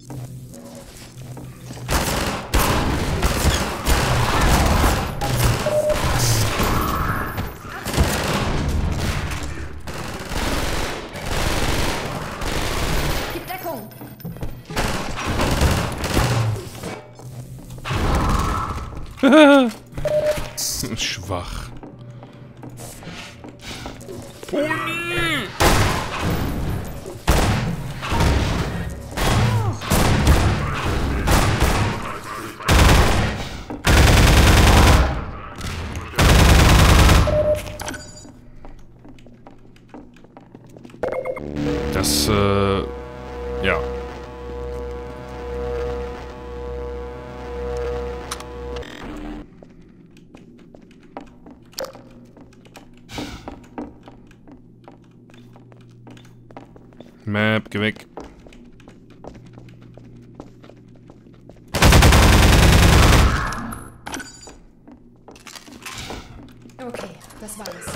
Gib Deckung! Schwach. Das, ja. Map, geh weg. Okay, das war es.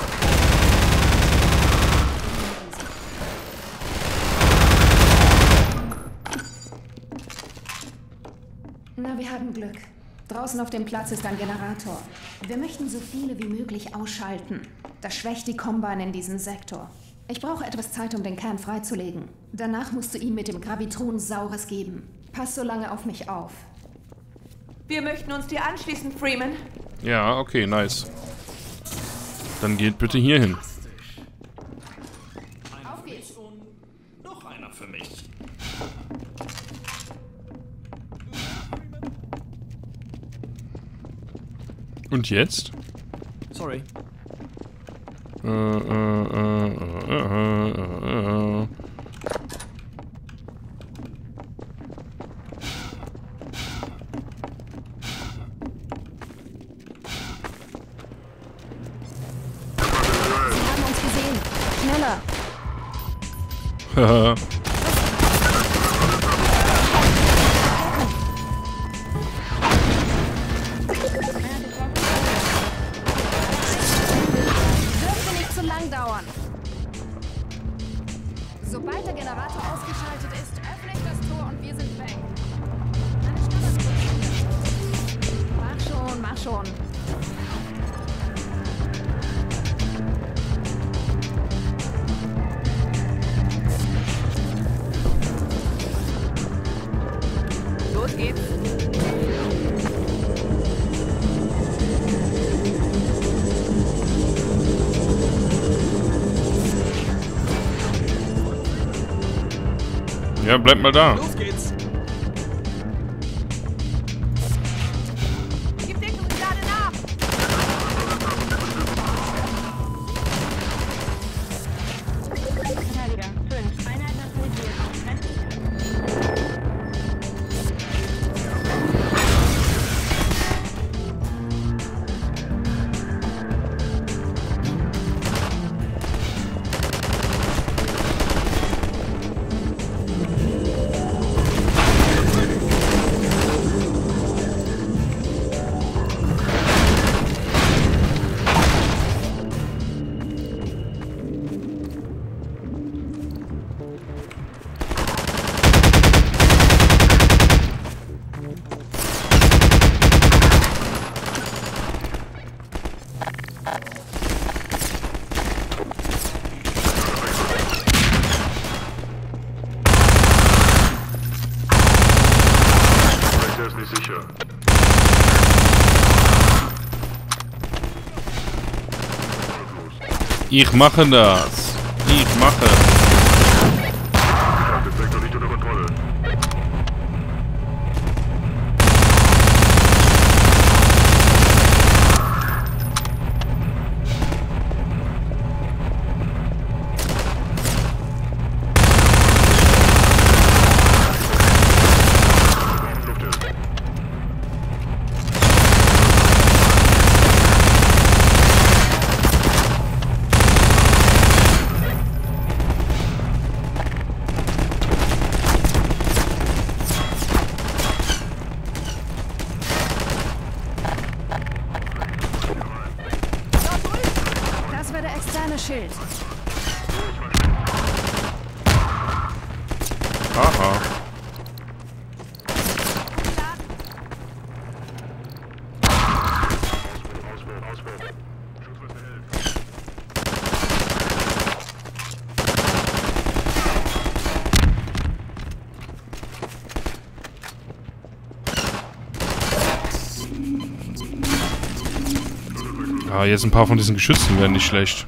Na, wir haben Glück. Draußen auf dem Platz ist ein Generator. Wir möchten so viele wie möglich ausschalten. Das schwächt die Combine in diesem Sektor. Ich brauche etwas Zeit, um den Kern freizulegen. Danach musst du ihm mit dem Gravitron Saures geben. Pass so lange auf mich auf. Wir möchten uns dir anschließen, Freeman. Ja, okay, nice. Dann geht bitte hier hin. Auf geht's. Und noch einer für mich. Und jetzt? Sorry. Sie haben uns gesehen. Schneller. Haha. Dürfte nicht zu lang dauern. Sobald der Generator ausgeschaltet ist, öffne ich das Tor und wir sind weg. Mach schon, mach schon. Los geht's. Ja, bleib mal da. Los geht's. Gib Deckung, gerade nach. Verteidiger, 5. Einheit neutralisiert. Der ist nicht sicher. Ich mache das. Ich mache. Ich habe den Sektor nicht unter Kontrolle. Ah, jetzt ein paar von diesen Geschützen wären nicht schlecht.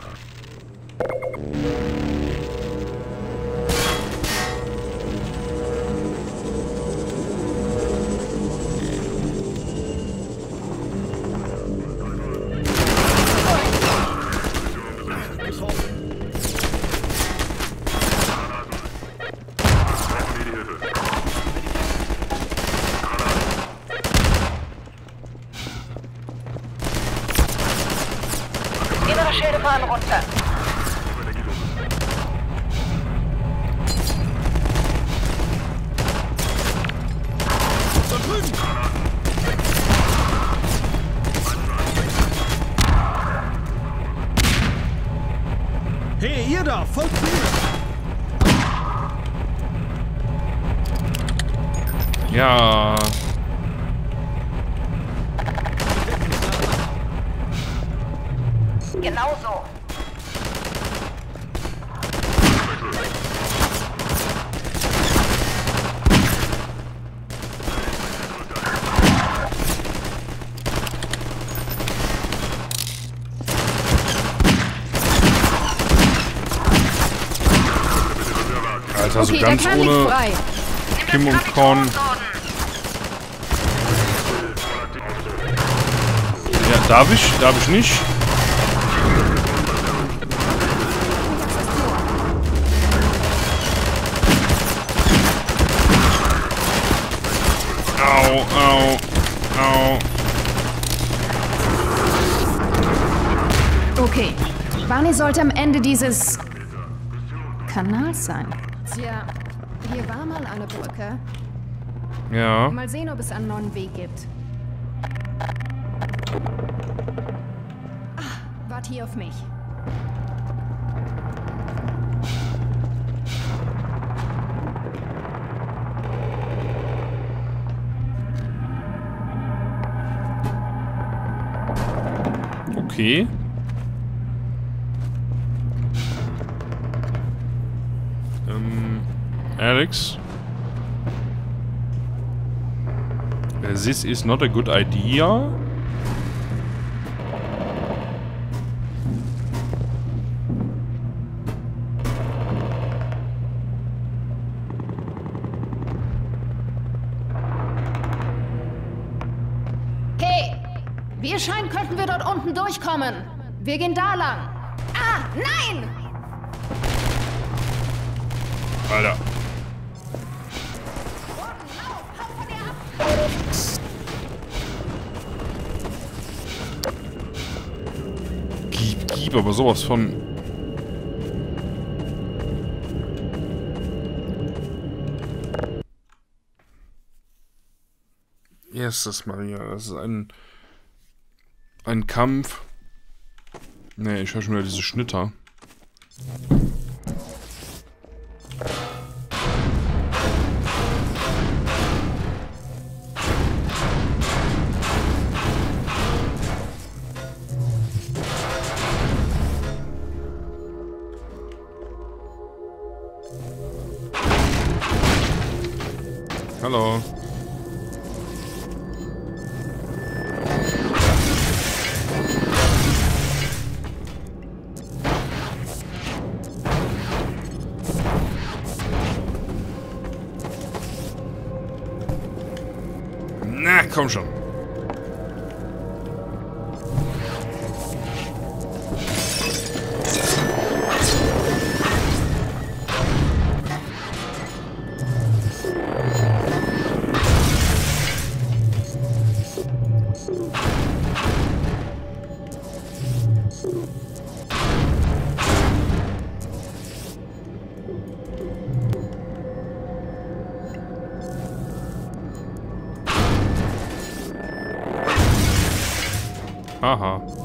Innere Schilde fahren runter. Hey, ihr da! Folgt mir! Ja. Genau so. Alter, so Okay, ganz der Kern liegt ohne frei. Kim und Korn. Ja, darf ich? Darf ich nicht? Au, au, au. Okay. Barney sollte am Ende dieses Kanals sein. Tja, hier war mal eine Brücke. Ja. Mal sehen, ob es einen neuen Weg gibt. Wart hier auf mich. Okay. Alex. This is not a good idea. Hey! Wie es scheint, könnten wir dort unten durchkommen. Wir gehen da lang. Ah, nein! Alter. Gib, aber sowas von... Jesus Maria, das ist ein Kampf. Ne, ich höre schon wieder diese Schnitter. Hallo. Na, komm schon. Aha.